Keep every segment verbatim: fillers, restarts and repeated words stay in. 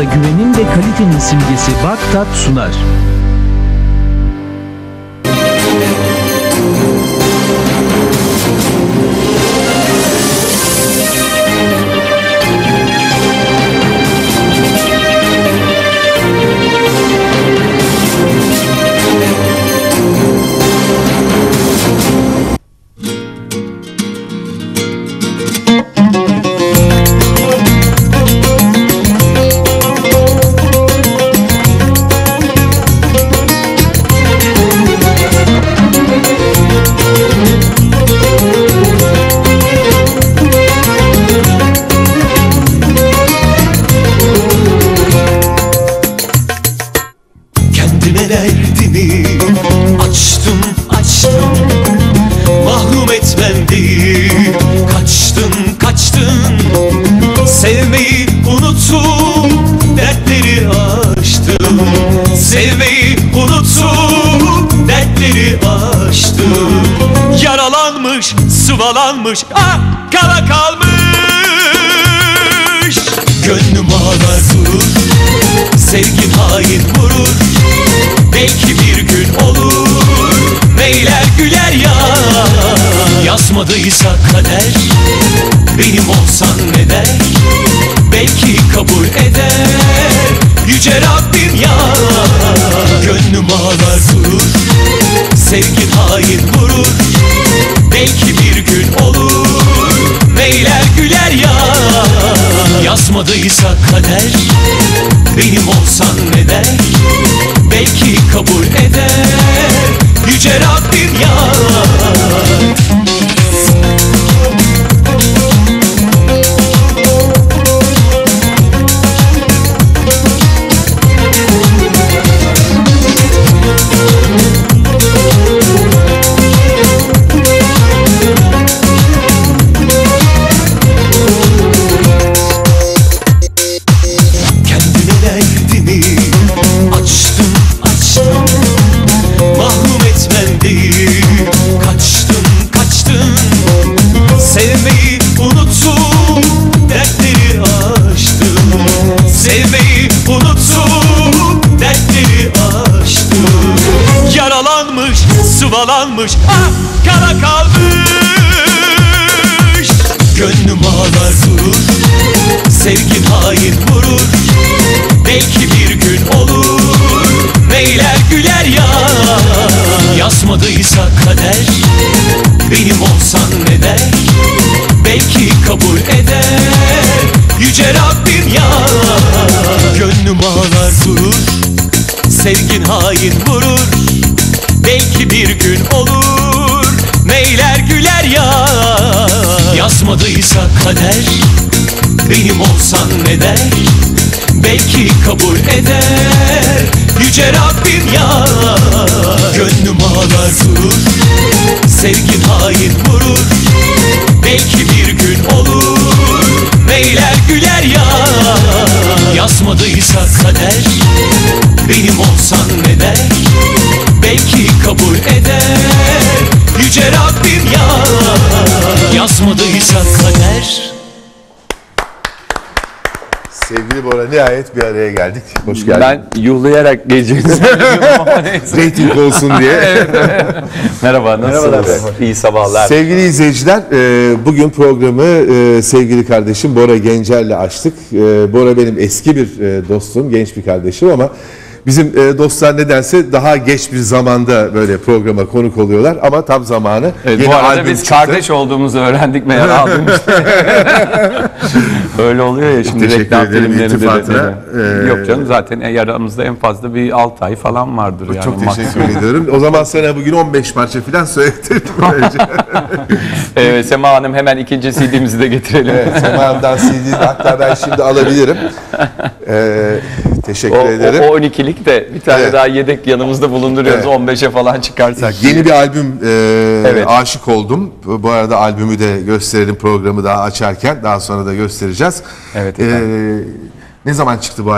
Mutfağınızda güvenin ve kalitenin simgesi Baktat sunar. Derdimi açtım açtım, mahrum etmem değil. Kaçtın kaçtın, sevmeyi unuttum, dertleri aştım. Sevmeyi unuttum, dertleri aştım. Yaralanmış, sıvalanmış, ah kala kalmış. Gönlüm ağlar durur, sevgin hain vurur. Belki bir gün olur, meyler güler ya. Yazmadıysa kader, benim olsan ne der? Belki kabul eder yüce Rabbim ya. Gönlüm ağlar durur, sevgin hain vurur. Belki bir gün olur, meyler güler ya. Yazmadıysa kader, benim olsan ne der? Belki kabul eder yüce Rabbim ya. Sıvalanmış, ah kara kalmış. Gönlüm ağlar durur, sevgin hain vurur. Belki bir gün olur, meyler güler ya. Yazmadıysa kader, benim olsan ne der? Belki kabul eder yüce Rabbim ya. Gönlüm ağlar durur, sevgin hain vurur. Belki bir gün olur, meyler güler ya. Yazmadıysa kader, benim olsan ne der? Belki kabul eder yüce Rabbim ya. Gönlüm ağlar durur, sevgin hain vurur. Belki bir gün olur, meyler güler ya. Yazmadıysa kader, benim olsan ne der? Belki kabul eder yüce Rabbim ya. Yazmadıysa kader. Sevgili Bora, nihayet bir araya geldik. Hoş geldin. Ben yuhlayarak geleceğinizi biliyordum ama neyse. Rating olsun diye. Evet, evet. Merhaba, nasılsınız? Merhabalar. İyi sabahlar. Sevgili izleyiciler, bugün programı sevgili kardeşim Bora Gencer'le açtık. Bora benim eski bir dostum, genç bir kardeşim ama bizim dostlar nedense daha geç bir zamanda böyle programa konuk oluyorlar ama tam zamanı. Evet, bu arada biz çıktı. Kardeş olduğumuzu öğrendik meğer aldığımız. Öyle oluyor ya şimdi reklam filmlerinde de. Ee, Yok canım, zaten aramızda en fazla bir altı ay falan vardır yani. Çok teşekkür maksimum. ediyorum. O zaman sana bugün on beş parça falan söyledim. Evet, Sema Hanım hemen ikinci C D'mizi de getirelim. Evet, Sema Hanım'dan C D'yi hatta ben şimdi alabilirim. Ee, teşekkür o, ederim. O on ikilik de bir tane evet. daha yedek yanımızda bulunduruyoruz, evet. on beşe falan çıkarsak. Yeni diye. bir albüm e, evet. aşık oldum. Bu arada albümü de gösterelim programı daha açarken. Daha sonra da göstereceğiz. Evet. Ee, ne zaman çıktı bu albüm?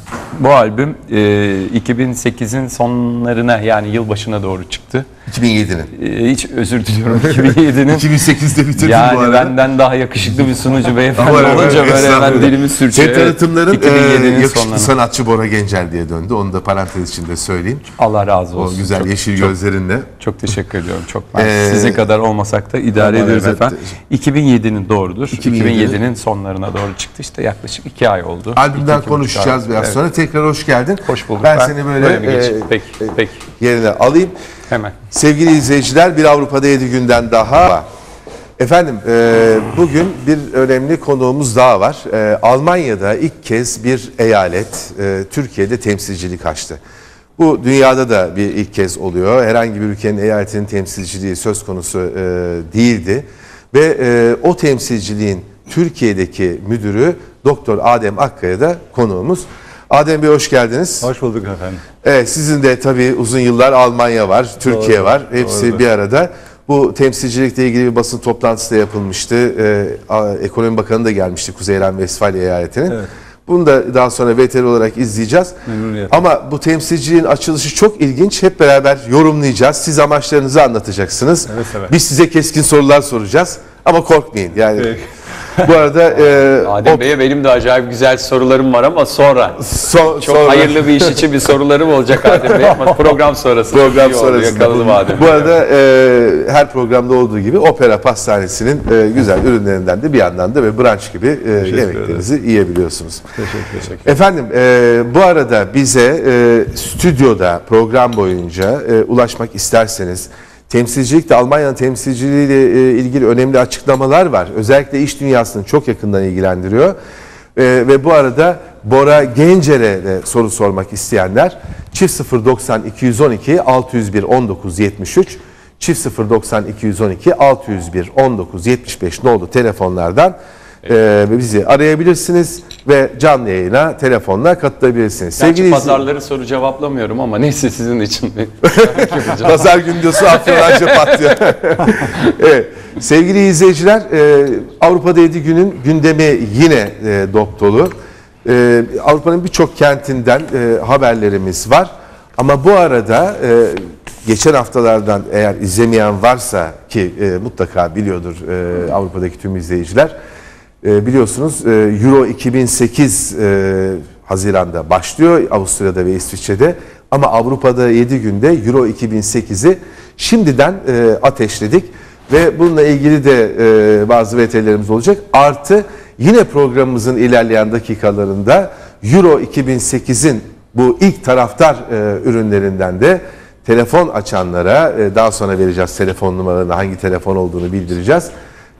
Bu albüm e, iki bin sekizin sonlarına, yani yılbaşına doğru çıktı. iki bin yedinin. E, hiç özür diliyorum, iki bin yedinin. iki bin sekizde bitirdim yani bu arada. benden daha yakışıklı bir sunucu beyefendi Ama olunca evet, böyle hemen estağfurullah. dilimi sürçüyor. Senin tanıtımların iki bin yedinin e, yakışıklı sonlarına. sanatçı Bora Gencel diye döndü. Onu da parantez içinde söyleyeyim. Allah razı O olsun. güzel Çok- yeşil çok- gözlerinle. Çok teşekkür ediyorum. Çok ben Ee, sizin kadar olmasak da idare aman ediyoruz evet. efendim. iki bin yedinin doğrudur. iki bin yedi. iki bin yedinin sonlarına doğru çıktı. İşte yaklaşık iki ay oldu. Albümden İki, iki buçuk konuşacağız ay. biraz Evet. sonra. Tekrar hoş geldin. Hoş bulduk. Ben, Ben seni böyle, böyle mi geçeyim? e, Peki, peki. yerine alayım. Hemen. Sevgili izleyiciler, bir Avrupa'da yedi günden daha. Efendim e, bugün bir önemli konuğumuz daha var. E, Almanya'da ilk kez bir eyalet e, Türkiye'de temsilcilik açtı. Bu dünyada da bir ilk kez oluyor. Herhangi bir ülkenin eyaletinin temsilciliği söz konusu e, değildi. Ve e, o temsilciliğin Türkiye'deki müdürü Doktor Adem Akkaya da konuğumuz. Adem Bey hoş geldiniz. Hoş bulduk efendim. Evet, sizin de tabii uzun yıllar Almanya var, Türkiye Doğru, var. Hepsi doğrudur. bir arada. Bu temsilcilikle ilgili bir basın toplantısı da yapılmıştı. Ee, A- Ekonomi Bakanı da gelmişti Kuzey Ren-Vesfalya eyaletinin. Evet. Bunu da daha sonra V T R olarak izleyeceğiz. Memnuniyetle. Ama bu temsilciliğin açılışı çok ilginç. Hep beraber yorumlayacağız. Siz amaçlarınızı anlatacaksınız. Evet, evet. Biz size keskin sorular soracağız. Ama korkmayın. Yani Peki. bu arada e, Adem o- Bey'e benim de acayip güzel sorularım var ama sonra. so- Çok sonra- hayırlı bir iş için bir sorularım olacak Adem Bey ama program sonrası. Program İyi oldu, sonrasında. Yakaladım Adem Bu Bey. arada e, her programda olduğu gibi Opera Pastanesi'nin e, güzel ürünlerinden de bir yandan da ve brunch gibi e, yemeklerinizi yiyebiliyorsunuz. Teşekkür Efendim e, bu arada bize e, stüdyoda program boyunca e, ulaşmak isterseniz, temsilcilikte Almanya'nın temsilciliğiyle e, ilgili önemli açıklamalar var. Özellikle iş dünyasını çok yakından ilgilendiriyor. E, ve bu arada Bora Gencer'e de soru sormak isteyenler çift sıfır doksan iki yüz on iki altı yüz bir on dokuz yetmiş üç çift sıfır doksan iki yüz on iki altı yüz bir on dokuz yetmiş beş nolu telefonlardan e, bizi arayabilirsiniz ve canlı yayına telefonla katılabilirsiniz. Gerçi Sevgili izley- pazarları soru cevaplamıyorum ama neyse sizin için. Pazar günü diyorsun Afyonlarca patlıyor. Evet. Sevgili izleyiciler, e, Avrupa'da yedi günün gündemi yine e, dop dolu. E, Avrupa'nın birçok kentinden e, haberlerimiz var. Ama bu arada e, geçen haftalardan eğer izlemeyen varsa ki e, mutlaka biliyordur e, Avrupa'daki tüm izleyiciler. E, biliyorsunuz e, Euro iki bin sekiz e, Haziran'da başlıyor Avusturya'da ve İsviçre'de. Ama Avrupa'da yedi günde Euro iki bin sekizi şimdiden e, ateşledik. Ve bununla ilgili de e, bazı V T'lerimiz olacak. Artı yine programımızın ilerleyen dakikalarında Euro iki bin sekizin bu ilk taraftar e, ürünlerinden de telefon açanlara e, daha sonra vereceğiz telefon numaralarını, hangi telefon olduğunu bildireceğiz.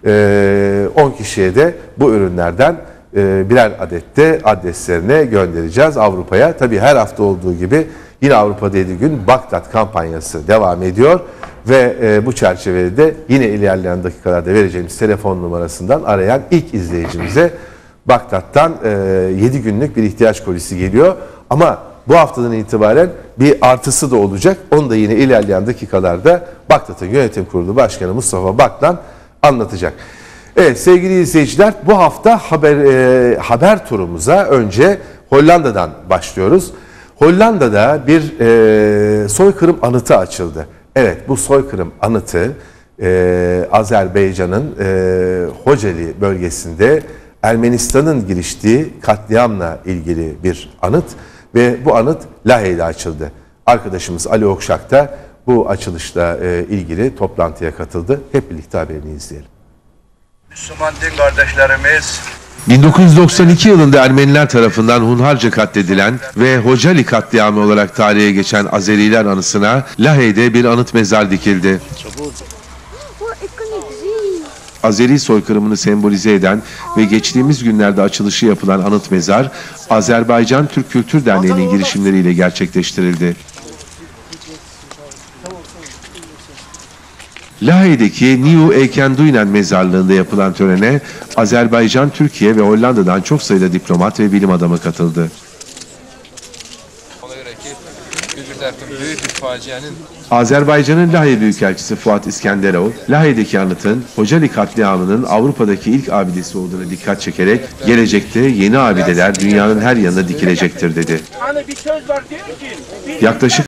E, on kişiye de bu ürünlerden e, birer adette adreslerine göndereceğiz Avrupa'ya. Tabii her hafta olduğu gibi yine Avrupa'da yedi gün Bagdat kampanyası devam ediyor. Ve e, bu çerçevede de yine ilerleyen dakikalarda vereceğimiz telefon numarasından arayan ilk izleyicimize Bagdat'tan e, yedi günlük bir ihtiyaç kolisi geliyor. Ama bu haftadan itibaren bir artısı da olacak. Onu da yine ilerleyen dakikalarda Bagdat'ın yönetim kurulu başkanı Mustafa Baklan anlatacak. Evet sevgili izleyiciler, bu hafta haber e, haber turumuza önce Hollanda'dan başlıyoruz. Hollanda'da bir e, soykırım anıtı açıldı. Evet, bu soykırım anıtı e, Azerbaycan'ın e, Hoceli bölgesinde Ermenistan'ın giriştiği katliamla ilgili bir anıt ve bu anıt Lahey'de açıldı. Arkadaşımız Ali Okşak da bu açılışla e, ilgili toplantıya katıldı. Hep birlikte haberini izleyelim. Müslüman din kardeşlerimiz bin dokuz yüz doksan iki yılında Ermeniler tarafından hunharca katledilen ve Hocali katliamı olarak tarihe geçen Azeriler anısına Lahey'de bir anıt mezar dikildi. Azeri soykırımını sembolize eden ve geçtiğimiz günlerde açılışı yapılan anıt mezar, Azerbaycan Türk Kültür Derneği'nin girişimleriyle gerçekleştirildi. Lahey'deki Nieuw Ekenduinen mezarlığında yapılan törene Azerbaycan, Türkiye ve Hollanda'dan çok sayıda diplomat ve bilim adamı katıldı. özür dilerim, büyük bir facianın Azerbaycan'ın Lahey Büyükelçisi Fuat İskenderov, Lahey'deki anıtın Hocali katliamının Avrupa'daki ilk abidesi olduğuna dikkat çekerek gelecekte yeni abideler dünyanın her yanına dikilecektir dedi. Hani bir söz var diyor ki Yaklaşık